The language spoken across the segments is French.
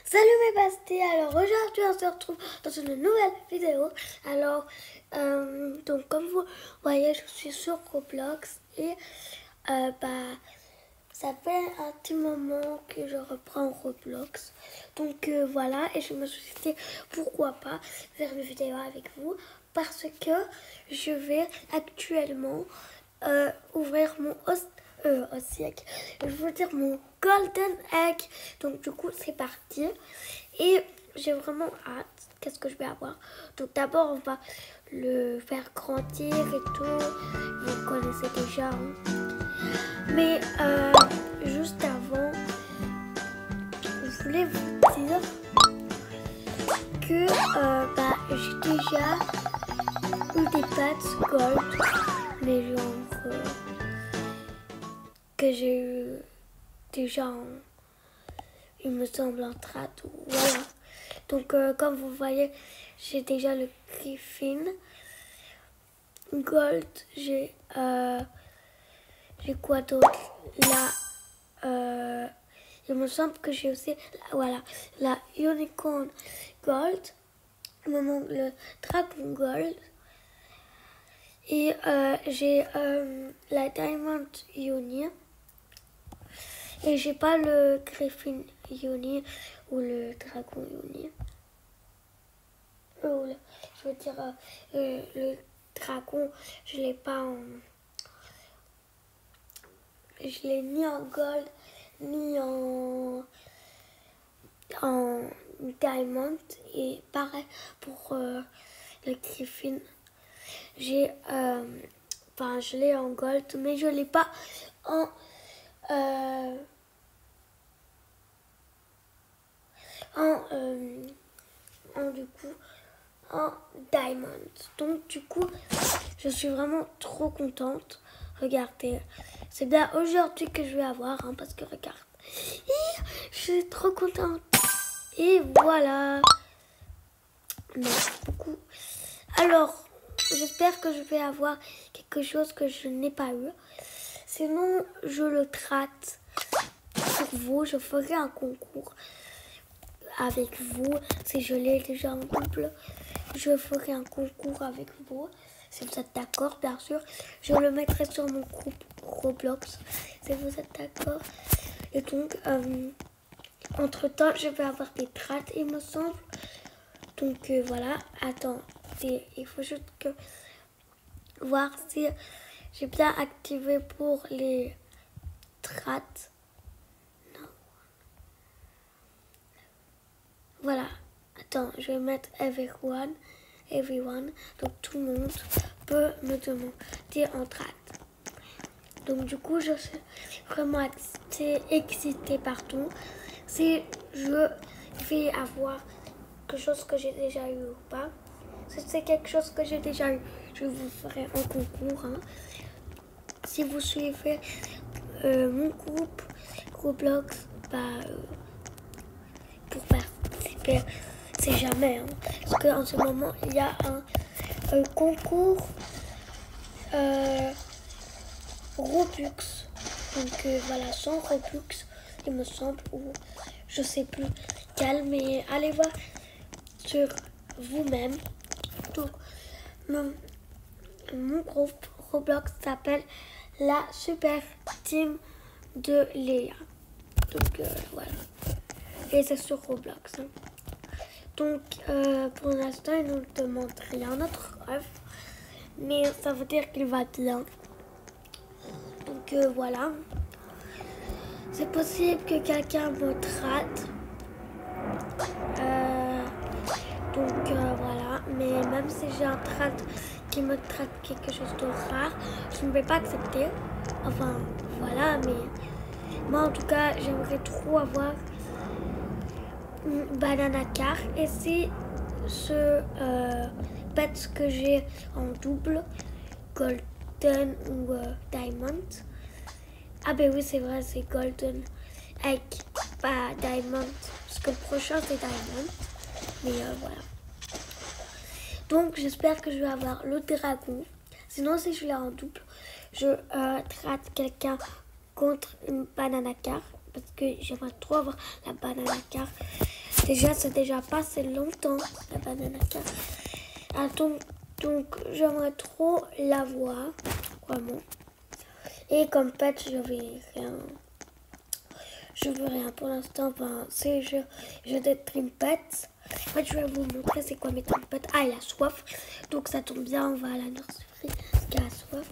Salut mes pastilles, alors aujourd'hui on se retrouve dans une nouvelle vidéo. Alors, donc comme vous voyez, je suis sur Roblox et ça fait un petit moment que je reprends Roblox. Donc voilà, et je me suis dit pourquoi pas faire une vidéo avec vous parce que je vais actuellement ouvrir mon Ossiek. Je veux dire mon Golden Egg. Donc du coup c'est parti. Et j'ai vraiment hâte. Qu'est-ce que je vais avoir? Donc d'abord on va le faire grandir et tout. Vous connaissez déjà. Hein. Mais juste avant, je voulais vous dire que j'ai déjà eu des pets gold. Mais genre que j'ai eu déjà il me semble en trad. Voilà. Donc comme vous voyez, j'ai déjà le Griffin Gold. J'ai quoi d'autre? Là, il me semble que j'ai aussi voilà, la Unicorn Gold. Il me manque le Dragon Gold. Et j'ai la Diamond Uni. Et j'ai pas le Griffin Uni ou le Dragon Uni. Je veux dire, le dragon, je l'ai pas en... Je l'ai ni en gold, ni en diamond. Et pareil pour le Griffin. J'ai... je l'ai en gold, mais je l'ai pas en... du coup en diamond. Donc du coup je suis vraiment trop contente. Regardez, c'est bien aujourd'hui que je vais avoir hein, parce que regarde, je suis trop contente. Et voilà, merci beaucoup. Alors j'espère que je vais avoir quelque chose que je n'ai pas eu, sinon je le traite pour vous. Je ferai un concours avec vous. Si je l'ai déjà en double, je ferai un concours avec vous. Si vous êtes d'accord, bien sûr. Je le mettrai sur mon groupe Roblox. Si vous êtes d'accord. Et donc, entre temps, je vais avoir des trades, il me semble. Donc, voilà. Attendez, il faut juste que voir si j'ai bien activé pour les trades. Voilà, attends, je vais mettre everyone. Donc tout le monde peut me demander en trad. Donc du coup, je suis vraiment excitée partout. Si je vais avoir quelque chose que j'ai déjà eu ou pas. Si c'est quelque chose que j'ai déjà eu, je vous ferai un concours. Hein. Si vous suivez mon groupe Roblox, pour participer, c'est jamais. Hein. Parce qu'en ce moment, il y a un concours Robux. Donc voilà, 100 Robux, il me semble, ou je sais plus quel, mais allez voir sur vous-même. Donc, mon groupe Roblox s'appelle la Super Team de Léa. Donc voilà. Et c'est sur Roblox. Hein. Donc, pour l'instant, il ne nous demande rien, notre rêve. Mais ça veut dire qu'il va bien. Donc, voilà. C'est possible que quelqu'un me trade. Donc, voilà. Mais même si j'ai un trade qui me trade quelque chose de rare, je ne vais pas accepter. Enfin, voilà. Mais moi, en tout cas, j'aimerais trop avoir Banana Car. Et c'est ce pet que j'ai en double, Golden ou Diamond. Ah ben oui, c'est vrai, c'est Golden Egg, pas Diamond, parce que le prochain c'est Diamond. Mais voilà. Donc j'espère que je vais avoir le dragon. Sinon, si je l'ai en double, je traite quelqu'un contre une Banana Car, parce que j'aimerais trop avoir la Banana Car. Déjà, c'est déjà passé longtemps, la banana car. Donc j'aimerais trop la voir, vraiment. Et comme pet, je veux rien pour l'instant. Enfin, c'est je des Dream Pets. En fait, je vais vous montrer c'est quoi mes Dream Pets. Ah, il a soif. Donc ça tombe bien, on va à la nurserie parce qu'il a soif.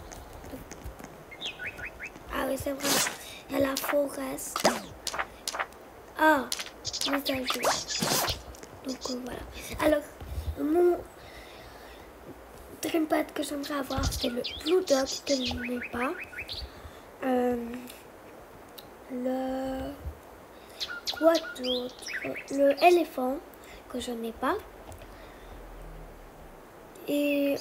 Ah oui, c'est vrai. Il y a la forest. Ah, messager. Donc voilà. Alors, mon Dream Pet que j'aimerais avoir, c'est le Blue Dog que je n'ai pas. Quoi d'autre? Le éléphant que je n'ai pas. Et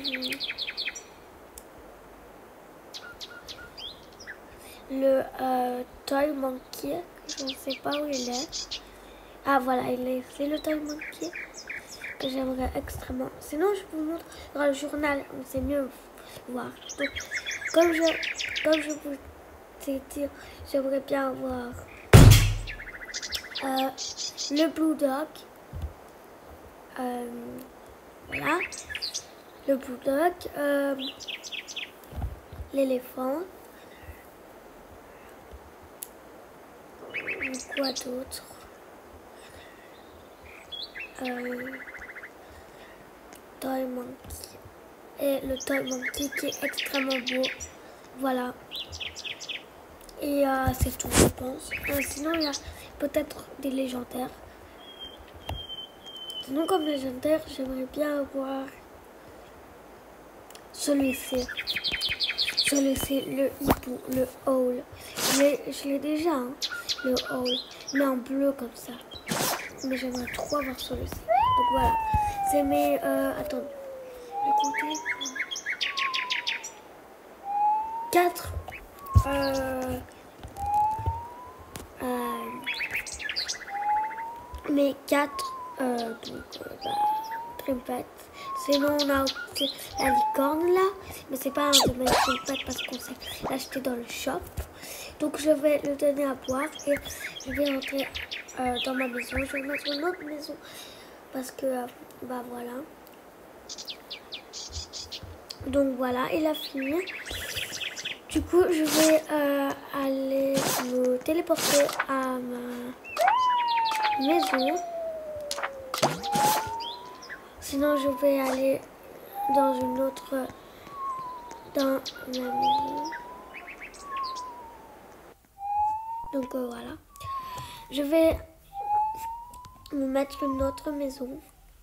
le Toy Monkey, je ne sais pas où il est. Ah voilà, c'est le Toy Monkey que j'aimerais extrêmement. Sinon, je vous montre dans le journal, c'est mieux voir. Donc, comme je vous ai dit, j'aimerais bien avoir le Blue Dog. Voilà. Le Blue Dog. L'éléphant. Quoi d'autre? Toy Monkey. Et le Toy Monkey qui est extrêmement beau. Voilà. Et c'est tout, je pense. Sinon, il y a peut-être des légendaires. Sinon, comme légendaire, j'aimerais bien avoir celui-ci. Celui-ci, le hibou, le owl. Je l'ai déjà, hein, le owl. Mais en bleu comme ça. Mais j'aimerais trop avoir celui-ci. Donc voilà. C'est mes... attends. Je vais compter. 4... mes 4 Dream Pets. Sinon on a aussi la licorne là, mais c'est pas un de mes Dream Pets parce qu'on s'est acheté dans le shop. Donc je vais le donner à boire et je vais rentrer dans ma maison. Je vais mettre une autre maison parce que bah voilà. Donc voilà, il a fini. Du coup je vais aller me téléporter à ma maison. Sinon je vais aller dans une autre dans la maison. Donc voilà. Je vais me mettre une autre maison.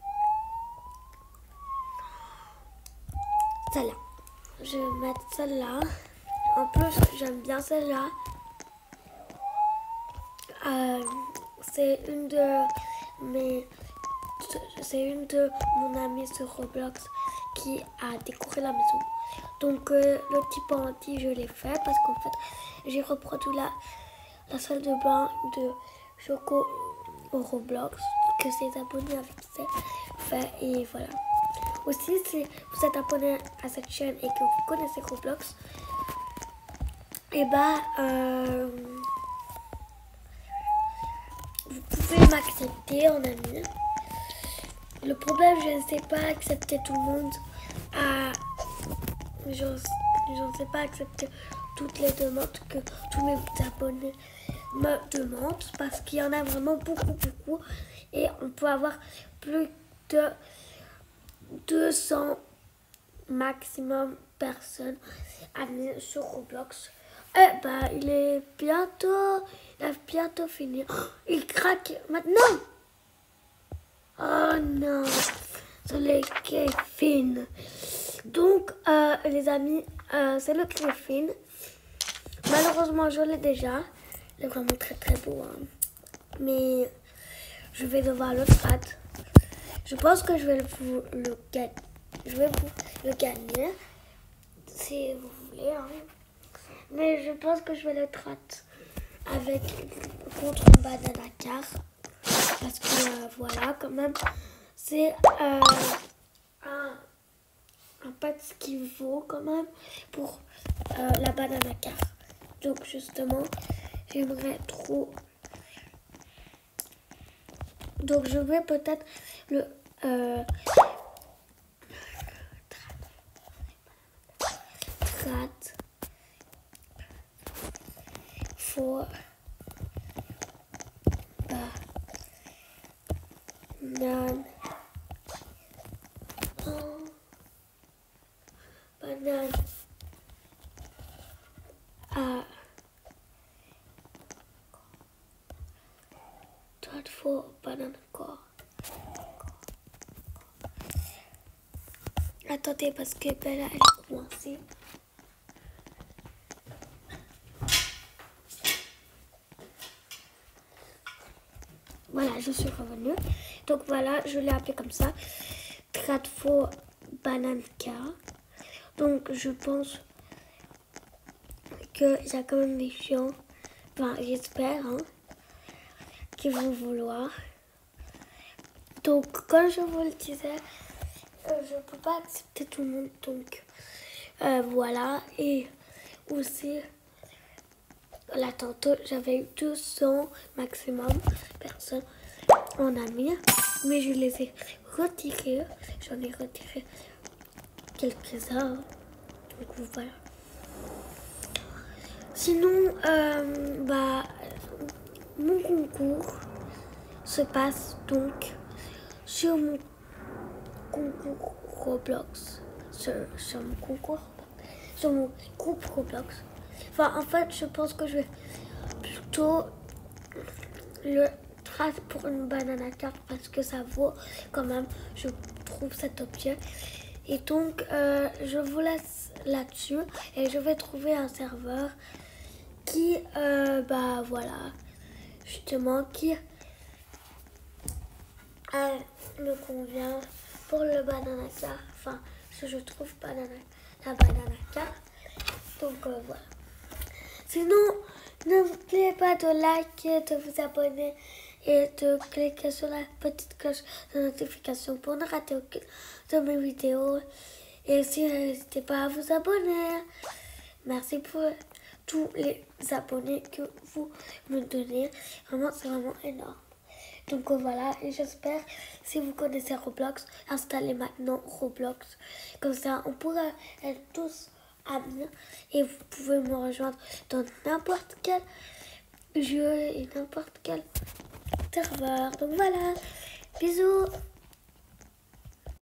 Celle-là. Je vais mettre celle-là. En plus j'aime bien celle-là. C'est une de mon amie sur Roblox qui a décoré la maison. Donc le petit penalty je l'ai fait parce qu'en fait j'ai reproduit la salle de bain de Choco au Roblox que ses abonnés avaient fait et voilà. Aussi si vous êtes abonné à cette chaîne et que vous connaissez Roblox, et bah vous pouvez m'accepter en ami. Le problème, je ne sais pas accepter tout le monde. Je ne sais pas accepter toutes les demandes que tous mes abonnés me demandent parce qu'il y en a vraiment beaucoup et on peut avoir plus de 200 maximum personnes amies sur Roblox. Eh ben, il a bientôt fini. Oh, il craque maintenant. Oh non, c'est le Griffin. Donc, les amis, c'est le Griffin. Malheureusement, je l'ai déjà. Il est vraiment très beau. Hein. Mais je vais devoir le trad. Je pense que je vais vous le gagner. Si vous voulez. Hein. Mais je pense que je vais le trad contre Banana Car. Parce que voilà, quand même, c'est un pet qui vaut quand même pour la Banana Car. Donc justement, j'aimerais trop Donc je vais peut-être le Trad for banane. Banane à Trad for banane encore. Attendez parce que Bella elle est coincée. Voilà, je suis revenue. Donc voilà, je l'ai appelé comme ça. Tradfo Bananka. Donc je pense qu'il y a quand même des chiens, enfin j'espère, hein, qui vont vouloir. Donc comme je vous le disais, je ne peux pas accepter tout le monde. Donc voilà. Et aussi, là tantôt j'avais eu 200 maximum personnes en amis, mais je les ai retirés. J'en ai retiré quelques-uns. Donc voilà. Sinon, mon concours se passe donc sur mon concours Roblox. Sur mon groupe Roblox. Enfin, en fait, je pense que je vais plutôt le trace pour une banana carte parce que ça vaut quand même, je trouve, cet objet. Et donc, je vous laisse là-dessus et je vais trouver un serveur qui, voilà, justement, qui me convient pour le banana car. Enfin, ce que je trouve la banana car. Donc, voilà. Sinon, n'oubliez pas de liker, de vous abonner et de cliquer sur la petite cloche de notification pour ne rater aucune de mes vidéos. Et aussi, n'hésitez pas à vous abonner. Merci pour tous les abonnés que vous me donnez. Vraiment, c'est vraiment énorme. Donc voilà, et j'espère, si vous connaissez Roblox, installez maintenant Roblox. Comme ça, on pourra être tous amis et vous pouvez me rejoindre dans n'importe quel jeu et n'importe quel serveur. Donc voilà, bisous.